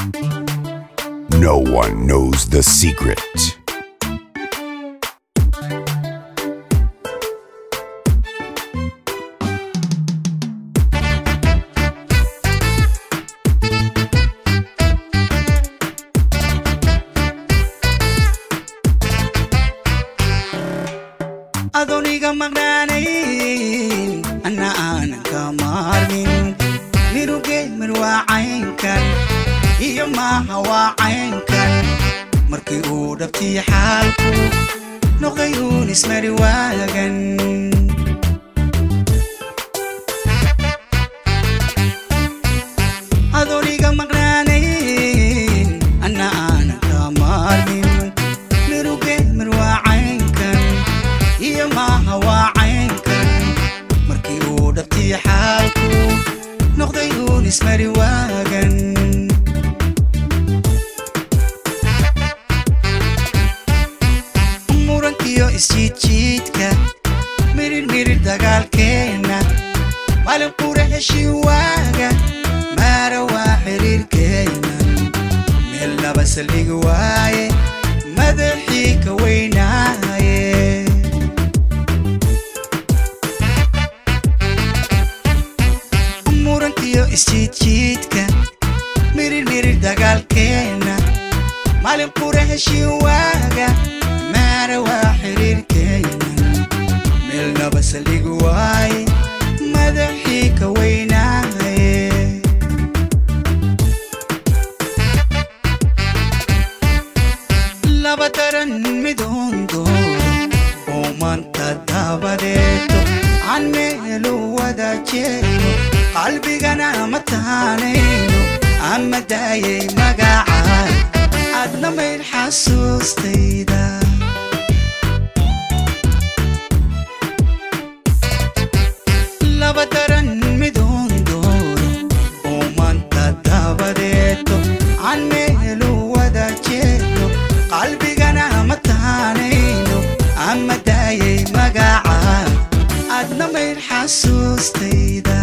No one knows the secret. Adoniga magnaanayn anna aanan ka maarmin miruge marwaacaynkan iyo maaha waacaynkan markii uu dhabtii xaalku noqayuun ismari waagan adoniga magnaanayn anna aanan ka maarmin miruge marwaacaynkan iyo maaha waacaynkan markii uu dhabtii xaalku noqdayuun ismari waagan murankiyo isjiidjiidka mirir dagaalkeenna maalin qura heshii waaga maara waa xiriirkeennan meel laba saldhigi waaye madaxii ka weynaaye murankiyo isjiidjiidka mirir dagaalkeenna maalin qura heshii waaga maara waa xiriirkeennan meel laba saldhigi waaye madaxii ka weynaaye laba daran midoon dooro oo maanta dabadeeto aan meelu wada jeedo qalbigana ma taanayno ama daayay magacaad adna mayl xasuustayda laba daran midoon dooro oo maanta dabadeeto aan meelu wada jeedo qalbigana ma taanayno ama daayay magacaad adna mayl xasuustayda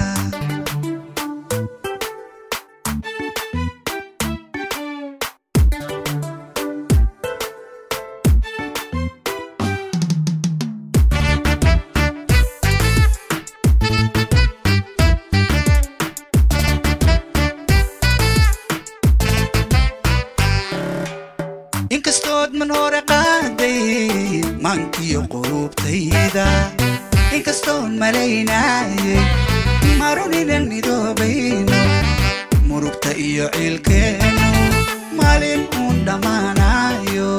inkastood man hore qaaday maankiyo qulubtayda inkastoon malaynaayay maruninan midoobayno murugta iyo ciilkeennu maalin uun dhammaanayo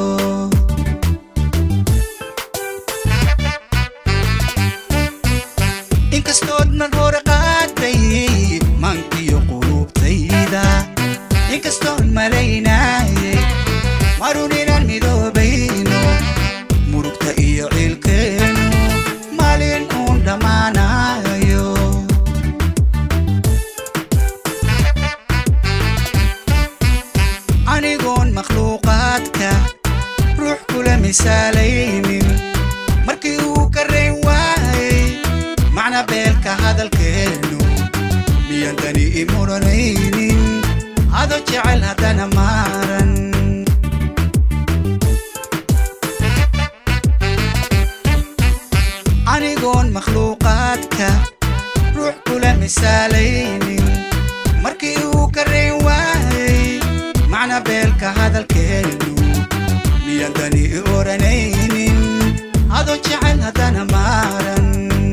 inkastood man hore qaaday maankiyo qulubtayda inkastoon malaynaayay maruninan midoobayno murugta iyo ciilkeennu maalin uun dhammaanayo anigoon makhluuqaadka ruux kula misaalaynin markii uu ka rayn waayay macna beelka hadalkeennu miyan dani i muranaynin ado jecel haddana maaran anigoon makhluuqaadka ruux kula misaalaynin markii uu ka rayn waayay macna beelka hadalkeennu miyan dani i oranaynin ado jecel haddana maaran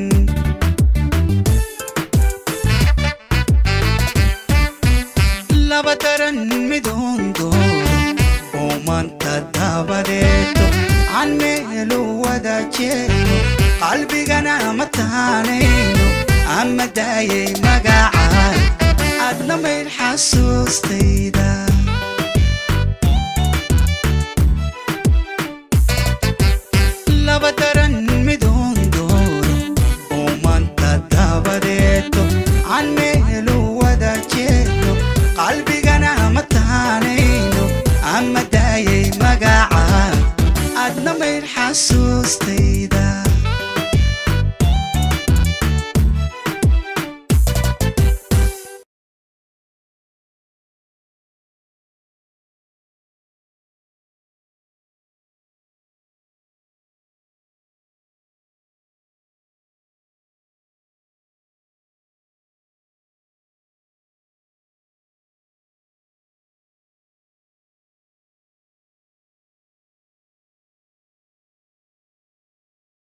laba daran midoon dooro oo maanta dabadeeto aan meelu wada jeedo qalbigana ma taanayno ama daayay magacaad adna mayl xasuustayda laba daran midoon dooro oo maanta dabadeeto aan meelu wada jeedo qalbigana ma taanayno ama daayay magacaad adna mayl xasuustayda